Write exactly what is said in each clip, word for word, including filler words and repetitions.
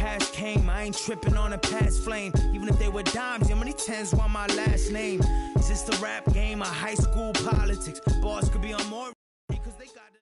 cash came, I ain't tripping on a past flame. Even if they were dimes, how many tens want my last name? Is this the rap game or high school politics? Bars could be on more because they got it.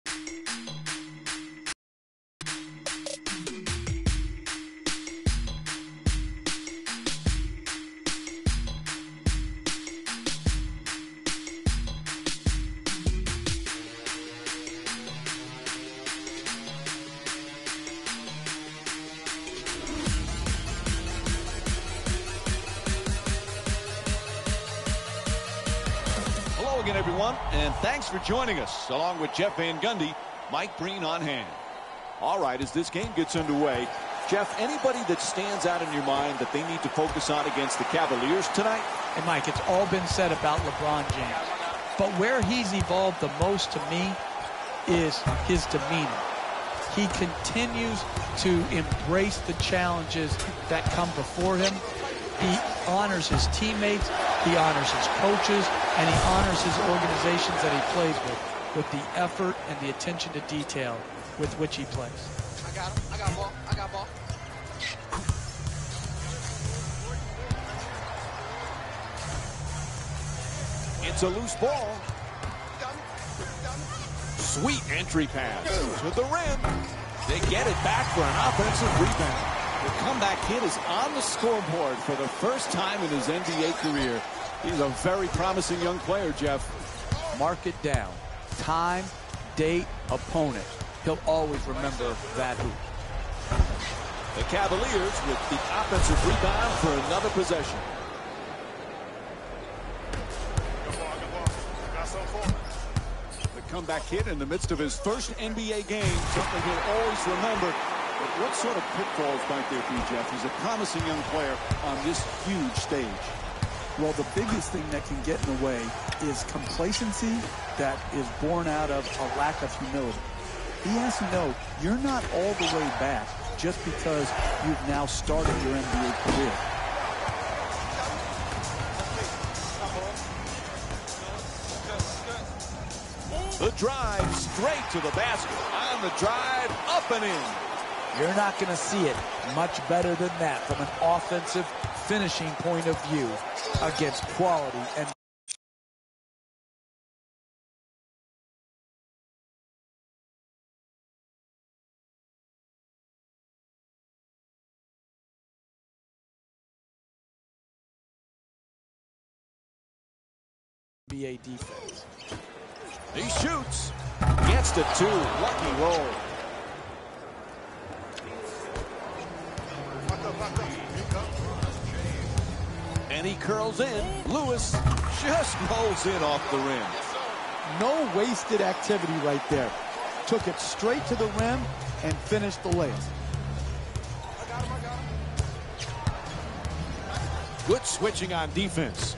Everyone, and thanks for joining us. Along with Jeff Van Gundy, Mike Breen on hand. All right, as this game gets underway, Jeff, anybody that stands out in your mind that they need to focus on against the Cavaliers tonight? And Mike, it's all been said about LeBron James, but where he's evolved the most to me is his demeanor. He continues to embrace the challenges that come before him. He honors his teammates, he honors his coaches, and he honors his organizations that he plays with, with the effort and the attention to detail with which he plays. I got him. I got ball. I got ball. It's a loose ball. Sweet entry pass to the rim. They get it back for an offensive rebound. The comeback hit is on the scoreboard for the first time in his N B A career. He's a very promising young player, Jeff. Mark it down. Time, date, opponent. He'll always remember that hoop. The Cavaliers with the offensive rebound for another possession. The comeback hit in the midst of his first N B A game, something he'll always remember. But what sort of pitfalls might there be, Jeff? He's a promising young player on this huge stage. Well, the biggest thing that can get in the way is complacency that is born out of a lack of humility. He has to know you're not all the way back just because you've now started your N B A career. The drive straight to the basket. On the drive, up and in. You're not going to see it much better than that from an offensive finishing point of view against quality and N B A defense. He shoots. Gets to two. Lucky roll. And he curls in. Lewis just rolls in off the rim. No wasted activity right there. Took it straight to the rim and finished the layup. Good switching on defense.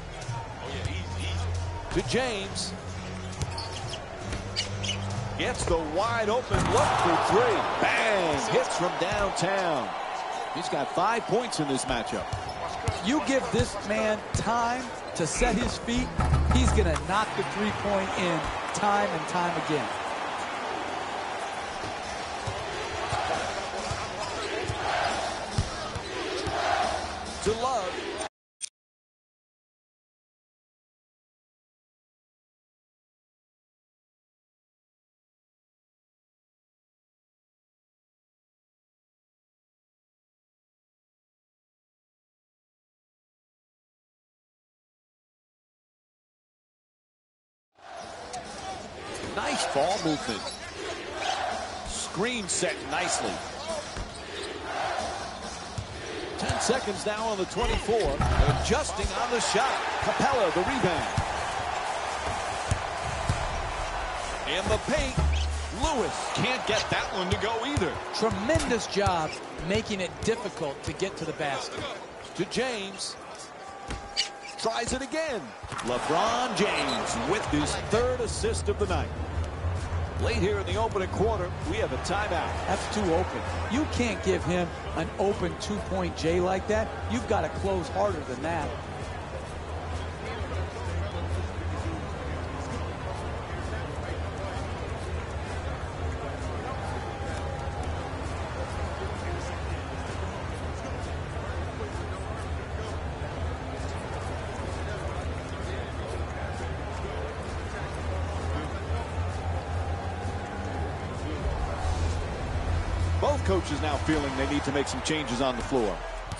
To James. Gets the wide open look for three. Bang! Hits from downtown. He's got five points in this matchup. You give this man time to set his feet, he's going to knock the three-point in time and time again. To Love. Nice ball movement. Screen set nicely. Ten seconds now on the twenty-four. Adjusting on the shot. Capella the rebound. In the paint. Lewis can't get that one to go either. Tremendous job making it difficult to get to the basket. To James. Tries it again. LeBron James with his third assist of the night. Late here in the opening quarter, we have a timeout. That's too open. You can't give him an open two-point J like that. You've got to close harder than that. Both coaches now feeling they need to make some changes on the floor.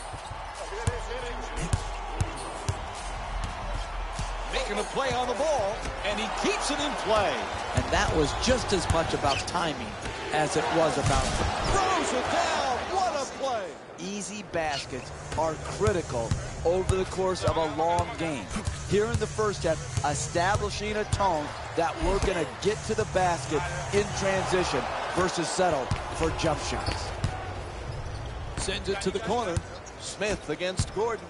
Making a play on the ball, and he keeps it in play. And that was just as much about timing as it was about... Throws it down. What a play. Easy baskets are critical over the course of a long game. Here in the first half, establishing a tone that we're going to get to the basket in transition versus settle for jump shots. Sends it to the corner. Smith against Gordon.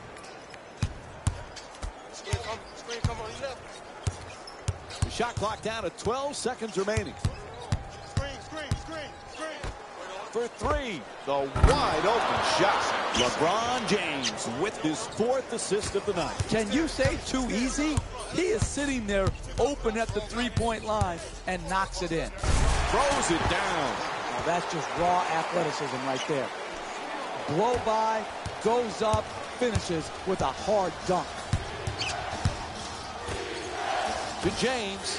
The shot clock down at twelve seconds remaining. Screen, screen, screen, screen. For three, the wide open shot. LeBron James with his fourth assist of the night. Can you say too easy? He is sitting there open at the three-point line and knocks it in. Throws it down. Now that's just raw athleticism right there. Blow by, goes up, finishes with a hard dunk. To James.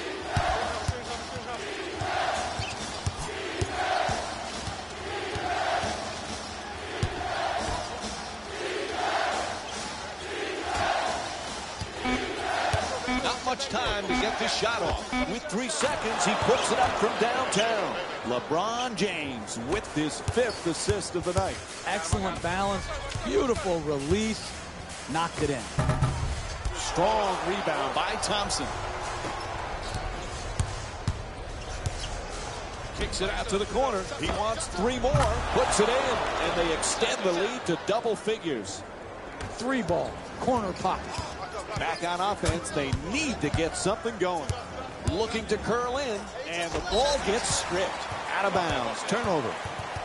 Not much time to get this shot off. With three seconds, he puts it up from downtown. LeBron James with his fifth assist of the night. Excellent balance, beautiful release, knocked it in. Strong rebound by Thompson. Kicks it out to the corner. He wants three more. Puts it in, and they extend the lead to double figures. Three ball, corner pocket. Back on offense, they need to get something going. Looking to curl in, and the ball gets stripped. Out of bounds. Turnover.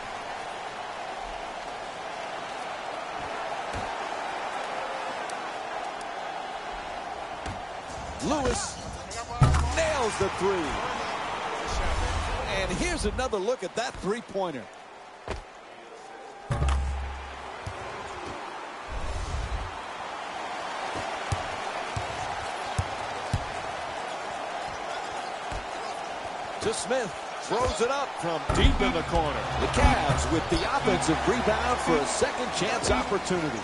Lewis nails the three. And here's another look at that three-pointer. To Smith, throws it up from deep in the corner. The Cavs with the offensive rebound for a second chance opportunity.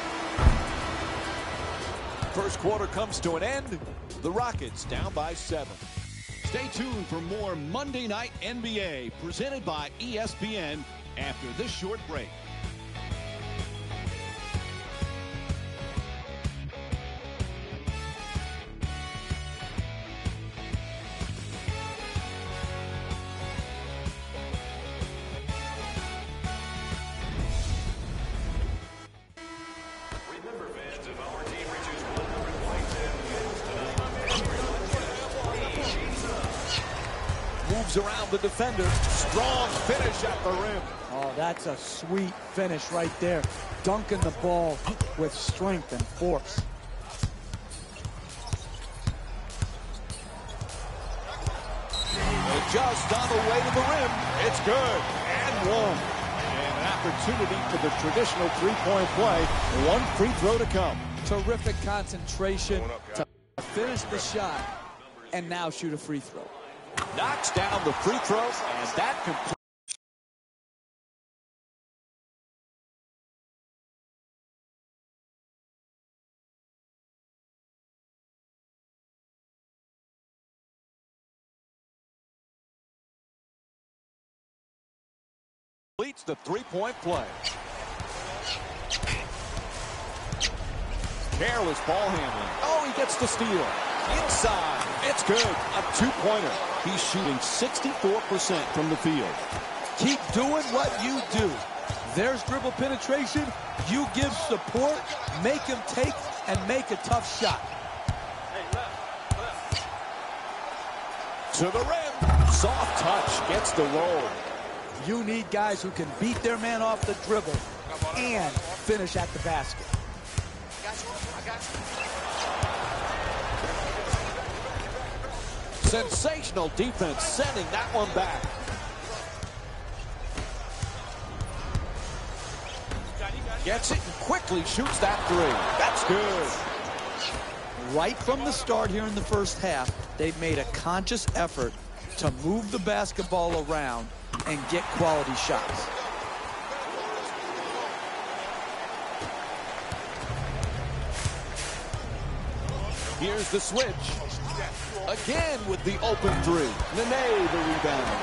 First quarter comes to an end. The Rockets down by seven. Stay tuned for more Monday Night N B A presented by E S P N after this short break. Moves around the defender. Strong finish at the rim. Oh, that's a sweet finish right there. Dunking the ball with strength and force. Just on the way to the rim. It's good. And one. And an opportunity for the traditional three-point play. One free throw to come. Terrific concentration to finish the shot and now shoot a free throw. Knocks down the free throw, and that completes. Completes the three-point play. Careless ball handling. Oh, he gets the steal. Inside. It's good. A two-pointer. He's shooting sixty-four percent from the field. Keep doing what you do. There's dribble penetration. You give support, make him take, and make a tough shot. To the rim. Soft touch. Gets the roll. You need guys who can beat their man off the dribble and finish at the basket. I got you. I got you. Sensational defense, sending that one back. Gets it and quickly shoots that three. That's good. Right from the start here in the first half, they've made a conscious effort to move the basketball around and get quality shots. Here's the switch. Again with the open three. Nene the rebound.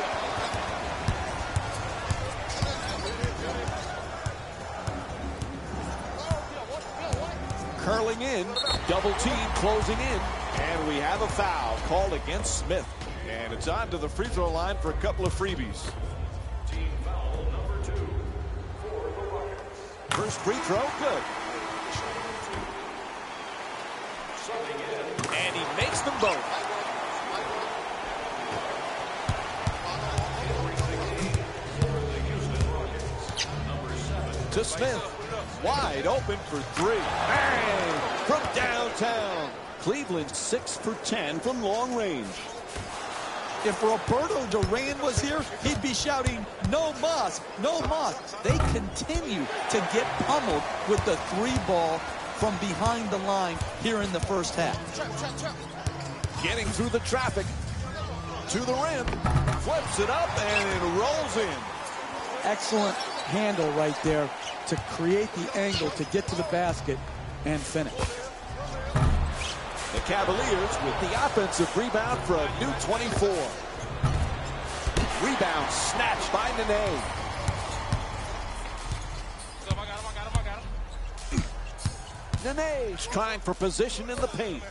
Curling in, double team closing in, and we have a foul called against Smith. And it's on to the free throw line for a couple of freebies. Team foul number two for the Rockets. First free throw, good. And he makes them both. To Smith. Wide open for three. Bang! From downtown. Cleveland six for ten from long range. If Roberto Duran was here, he'd be shouting, no mas, no mas. They continue to get pummeled with the three ball from behind the line here in the first half. Getting through the traffic. To the rim. Flips it up and it rolls in. Excellent handle right there to create the angle to get to the basket and finish. The Cavaliers with the offensive rebound for a new twenty-four. Rebound snatched by Nene. Nene's trying for position in the paint.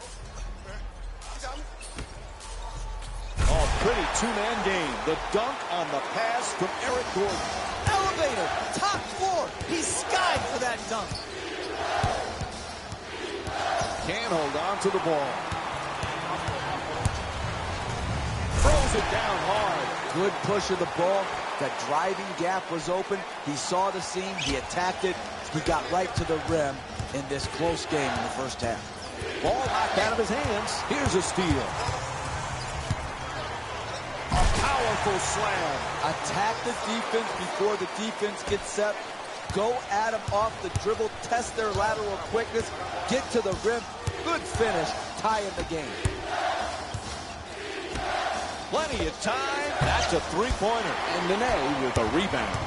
Oh, pretty two-man game. The dunk on the pass from Eric Gordon. Elevator, top floor. He skied for that dunk. Can't hold on to the ball. Throws it down hard. Good push of the ball. The driving gap was open. He saw the seam. He attacked it. He got right to the rim in this close game in the first half. Ball knocked out of his hands. Here's a steal. A powerful slam. Attack the defense before the defense gets set. Go at them off the dribble. Test their lateral quickness. Get to the rim. Good finish. Tie in the game. Plenty of time. That's a three-pointer. And Nene with a rebound.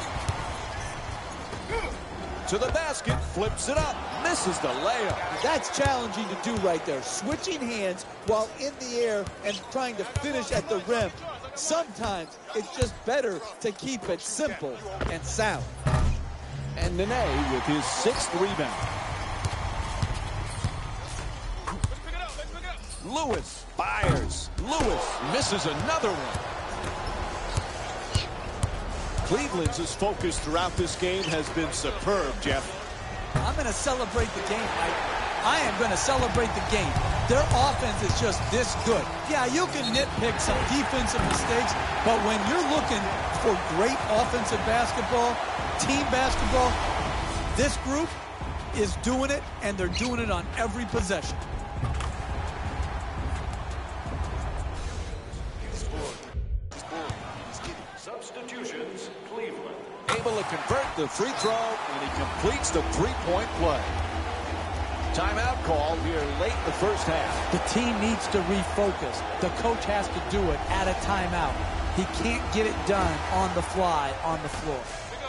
To the basket. Flips it up. Misses the layup. That's challenging to do right there. Switching hands while in the air and trying to finish at the rim. Sometimes it's just better to keep it simple and sound. And Nene with his sixth rebound. Lewis fires. Lewis misses another one. Cleveland's focus throughout this game has been superb, Jeff. I'm going to celebrate the game, Mike. I am going to celebrate the game. Their offense is just this good. Yeah, you can nitpick some defensive mistakes, but when you're looking for great offensive basketball, team basketball, this group is doing it, and they're doing it on every possession. Substitutions, Cleveland. Able to convert the free throw, and he completes the three-point play. Timeout call here late in the first half. The team needs to refocus. The coach has to do it at a timeout. He can't get it done on the fly, on the floor.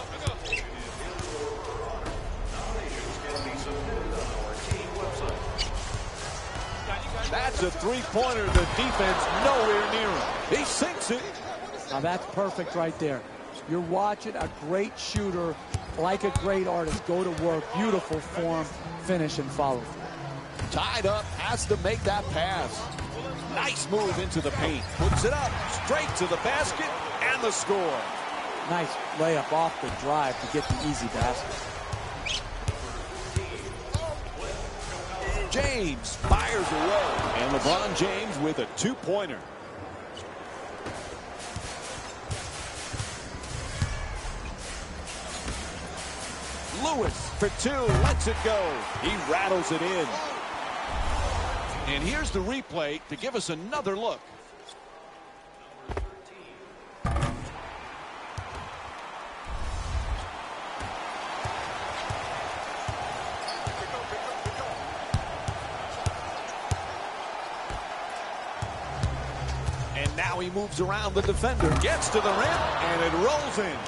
That's a three-pointer. The defense nowhere near him. He sinks it. Now that's perfect right there. You're watching a great shooter, like a great artist, go to work. Beautiful form, finish, and follow. Tied up, has to make that pass. Nice move into the paint. Puts it up, straight to the basket, and the score. Nice layup off the drive to get the easy basket. James fires away. And LeBron James with a two-pointer. Lewis for two, lets it go. He rattles it in. And here's the replay to give us another look. And now he moves around the defender, gets to the rim, and it rolls in.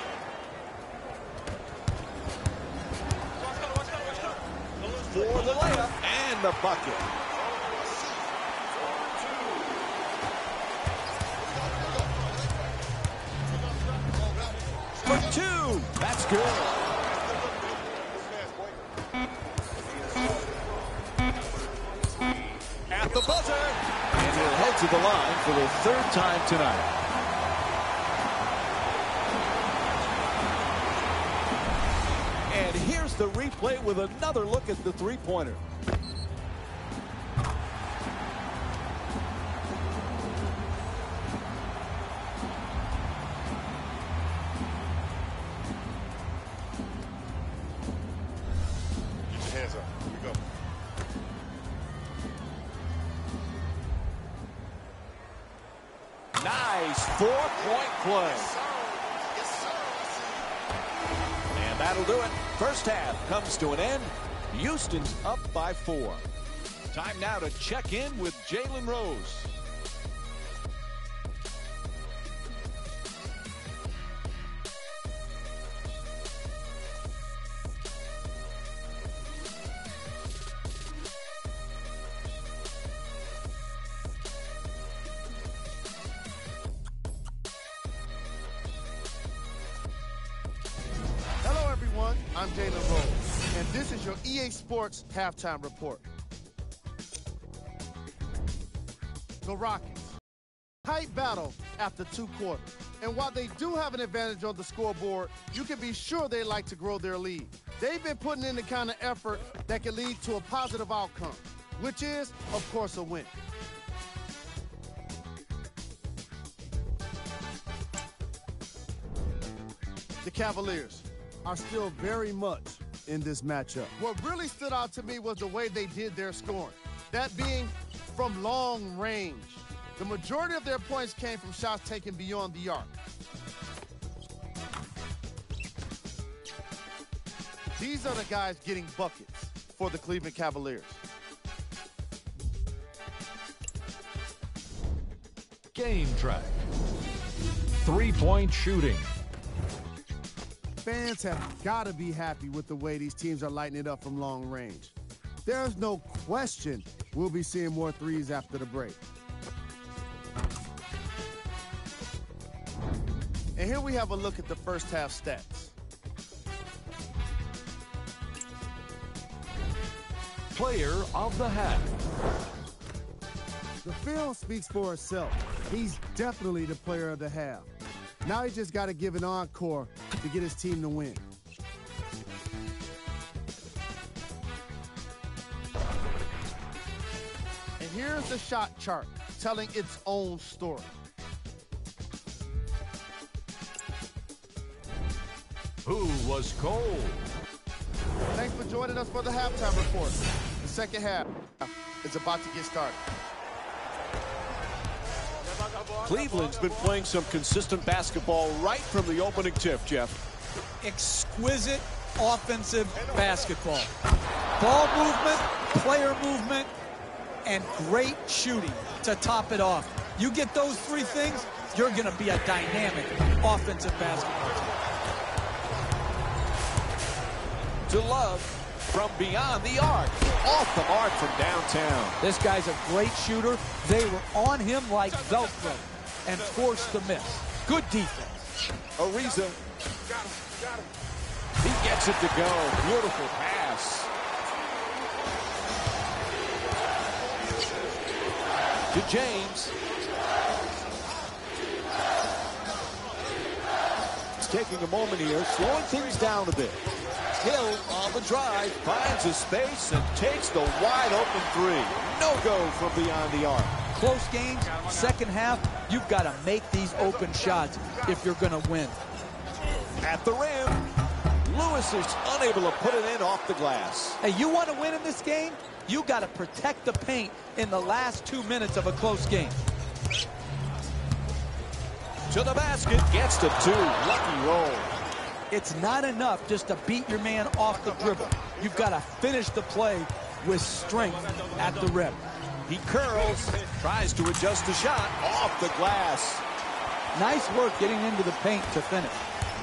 For the layup and the bucket. two. That's good. At the buzzer. And he'll head to the line for the third time tonight. And here's the replay with another look at the three-pointer. Hands up. Here we go. Nice four-point play. Yes, sir. And that'll do it. First half comes to an end. Houston's up by four. Time now to check in with Jalen Rose. Hello, everyone. I'm Jalen Rose, and this is your E A Sports Halftime Report. The Rockets. Tight battle after two quarters. And while they do have an advantage on the scoreboard, you can be sure they like to grow their lead. They've been putting in the kind of effort that can lead to a positive outcome, which is, of course, a win. The Cavaliers are still very much in this matchup. What really stood out to me was the way they did their scoring, that being from long range. The majority of their points came from shots taken beyond the arc. These are the guys getting buckets for the Cleveland Cavaliers. Game track. Three-point shooting. Fans have got to be happy with the way these teams are lighting it up from long range. There's no question we'll be seeing more threes after the break. And here we have a look at the first half stats. Player of the half. The film speaks for itself. He's definitely the player of the half. Now he just got to give an encore to get his team to win. And here's the shot chart telling its own story. Who was cold? Thanks for joining us for the halftime report. The second half is about to get started. Cleveland's been playing some consistent basketball right from the opening tip, Jeff. Exquisite offensive basketball. Ball movement, player movement, and great shooting to top it off. You get those three things, you're going to be a dynamic offensive basketball team. To Love from beyond the arc. Off the mark from downtown. This guy's a great shooter. They were on him like Velcro and forced to miss. Good defense. Ariza. He gets it to go. Beautiful pass. To James. He's taking a moment here, slowing things down a bit. Hill on the drive, finds a space and takes the wide open three. No go from beyond the arc. Close games, second half, you've got to make these open shots if you're going to win. At the rim, Lewis is unable to put it in off the glass. Hey, you want to win in this game? You got to protect the paint in the last two minutes of a close game. To the basket, gets to two. Lucky roll. It's not enough just to beat your man off the dribble. You've got to finish the play with strength at the rim. He curls, tries to adjust the shot off the glass. Nice work getting into the paint to finish.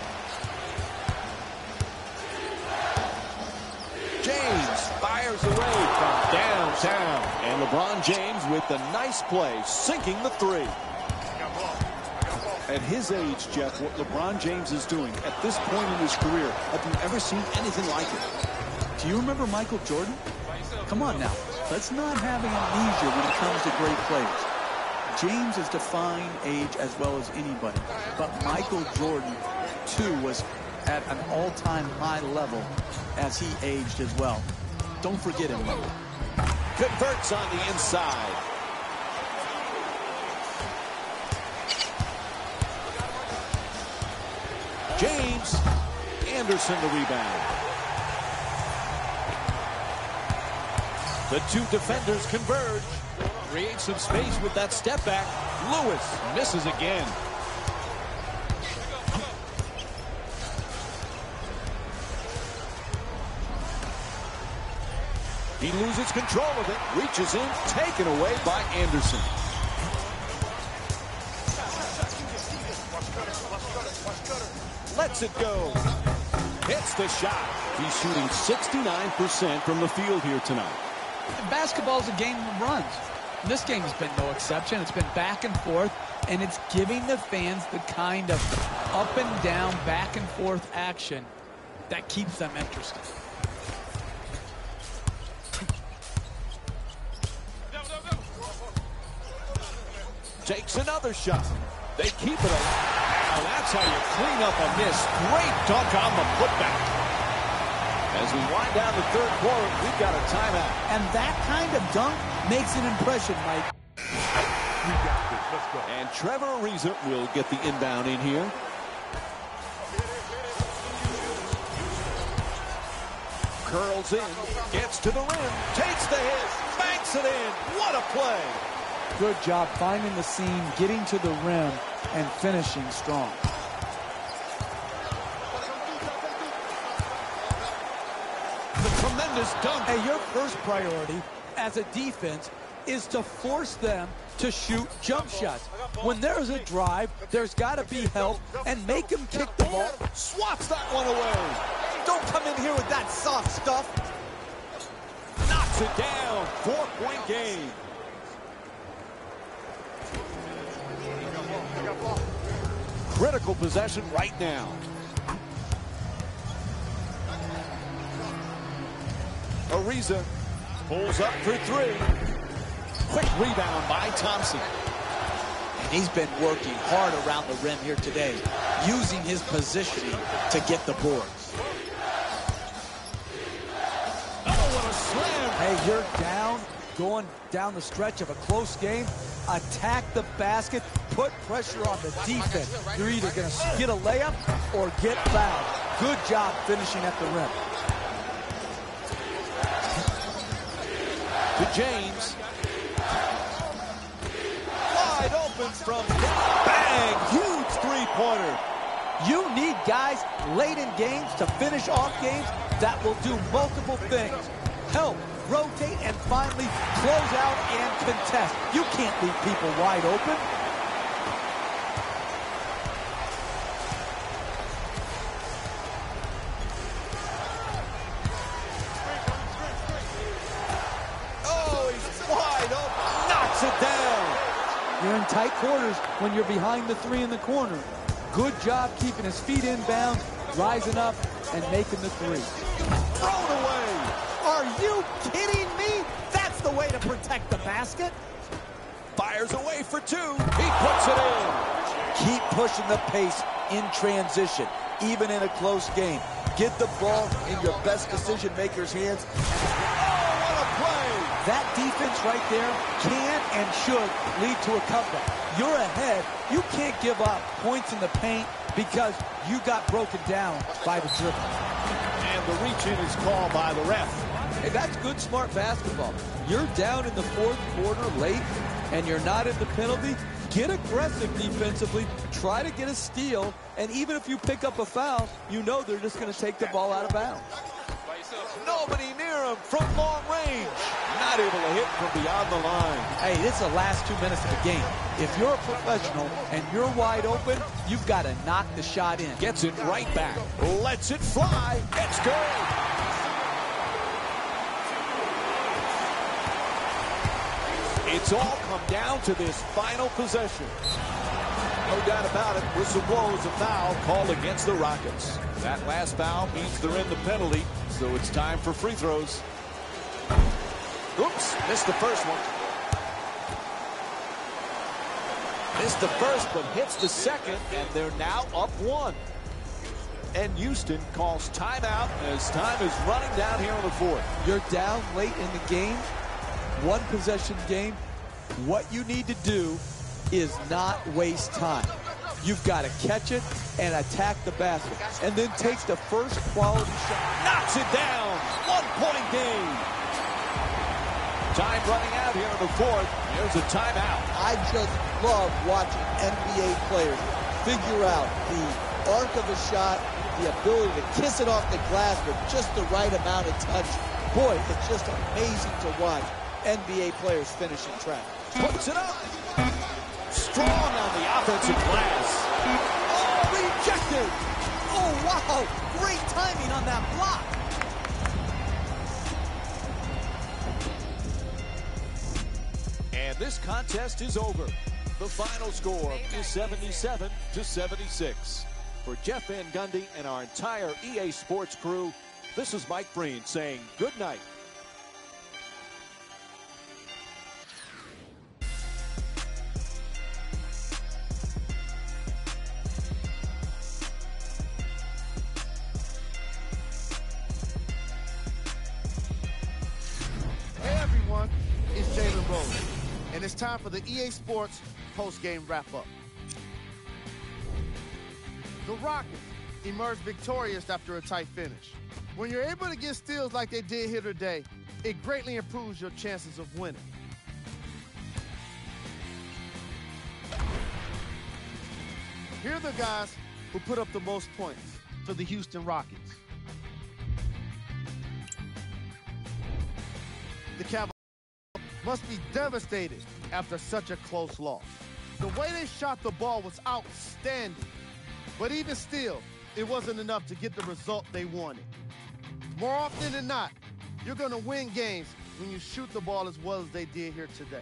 James fires away from downtown. And LeBron James with the nice play, sinking the three. At his age, Jeff, what LeBron James is doing at this point in his career, have you ever seen anything like it? Do you remember Michael Jordan? Come on now. Let's not have amnesia when it comes to great players. James is defying age as well as anybody. But Michael Jordan, too, was at an all-time high level as he aged as well. Don't forget him, though. Converts on the inside. James. Anderson the rebound. The two defenders converge. Create some space with that step back. Lewis misses again. He loses control of it. Reaches in. Taken away by Anderson. Lets it go. Hits the shot. He's shooting sixty-nine percent from the field here tonight. Basketball is a game of runs. This game has been no exception. It's been back and forth, and it's giving the fans the kind of up and down, back and forth action that keeps them interested. Takes another shot. They keep it alive. Now that's how you clean up a miss. Great dunk on the putback. As we wind down the third quarter, we've got a timeout. And that kind of dunk makes an impression, Mike. We got this. Let's go. And Trevor Ariza will get the inbound in here. Curls in, gets to the rim, takes the hit, banks it in. What a play. Good job finding the seam, getting to the rim, and finishing strong. The tremendous dunk. Hey, your first priority as a defense is to force them to shoot jump shots. When there's a drive, there's got to be help, and make them kick the ball. Swats that one away. Don't come in here with that soft stuff. Knocks it down. Four-point game. Critical possession right now. Ariza pulls up for three. Quick rebound by Thompson. And he's been working hard around the rim here today, using his positioning to get the boards. Oh, what a slam. Hey, you're down, going down the stretch of a close game. Attack the basket, put pressure on the defense. You're either going to get a layup or get fouled. Good job finishing at the rim. To James. Wide open from bang. Huge three-pointer. You need guys late in games to finish off games that will do multiple things. Help, rotate, and finally close out and contest. You can't leave people wide open. Oh, he's wide open. Knocks it down. You're in tight quarters when you're behind the three in the corner. Good job keeping his feet inbound, rising up, and making the three. Thrown away. Are you kidding me? That's the way to protect the basket. Fires away for two. He puts it in. Keep pushing the pace in transition, even in a close game. Get the ball in your best decision maker's hands. Oh, what a play. That defense right there can and should lead to a comeback. You're ahead. You can't give up points in the paint because you got broken down by the dribble. And the reach-in is called by the ref. Hey, that's good, smart basketball. You're down in the fourth quarter late, and you're not in the penalty. Get aggressive defensively. Try to get a steal. And even if you pick up a foul, you know they're just going to take the ball out of bounds. Nobody near him from long range. Not able to hit from beyond the line. Hey, this is the last two minutes of the game. If you're a professional and you're wide open, you've got to knock the shot in. Gets it right back. Lets it fly. It's good. It's all come down to this final possession. No doubt about it. Whistle blows, a foul called against the Rockets. That last foul means they're in the penalty, so it's time for free throws. Oops, missed the first one. Missed the first, but hits the second, and they're now up one. And Houston calls timeout as time is running down here in the fourth. You're down late in the game, one possession game. What you need to do is not waste time. You've got to catch it and attack the basket, and then take the first quality shot. Knocks it down. One-point game. Time running out here in the fourth. There's a timeout. I just love watching N B A players figure out the arc of a shot, the ability to kiss it off the glass with just the right amount of touch. Boy, it's just amazing to watch N B A players finish in traffic. Puts it up. Strong on the offensive glass. Oh, rejected. Oh, wow. Great timing on that block. And this contest is over. The final score is seventy-seven to seventy-six. For Jeff Van Gundy and our entire E A Sports crew, this is Mike Breen saying good night. Hey everyone, it's Jalen Rose, and it's time for the E A Sports post-game wrap-up. The Rockets emerged victorious after a tight finish. When you're able to get steals like they did here today, it greatly improves your chances of winning. Here are the guys who put up the most points for the Houston Rockets. The Cavaliers must be devastated after such a close loss. The way they shot the ball was outstanding. But even still, it wasn't enough to get the result they wanted. More often than not, you're going to win games when you shoot the ball as well as they did here today.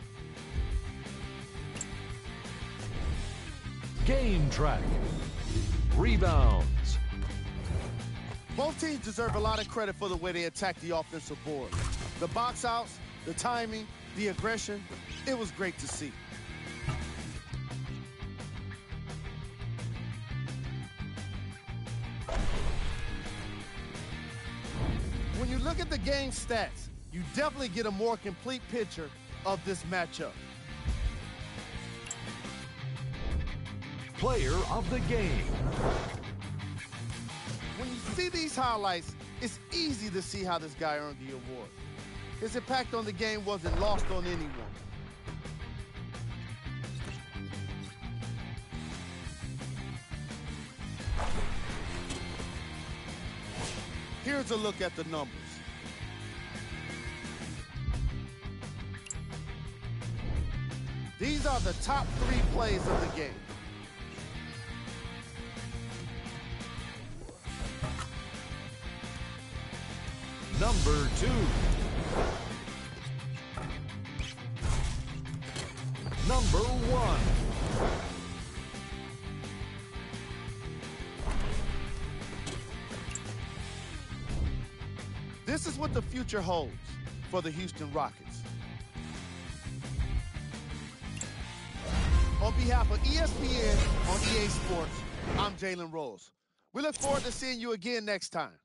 Game track. Rebounds. Both teams deserve a lot of credit for the way they attacked the offensive board. The box outs, the timing, the aggression, it was great to see. When you look at the game stats, you definitely get a more complete picture of this matchup. Player of the game. When you see these highlights, it's easy to see how this guy earned the award. His impact on the game wasn't lost on anyone. Here's a look at the numbers. These are the top three plays of the game. Number two. Number one. This is what the future holds for the Houston Rockets. On behalf of E S P N on E A Sports, I'm Jalen Rose. We look forward to seeing you again next time.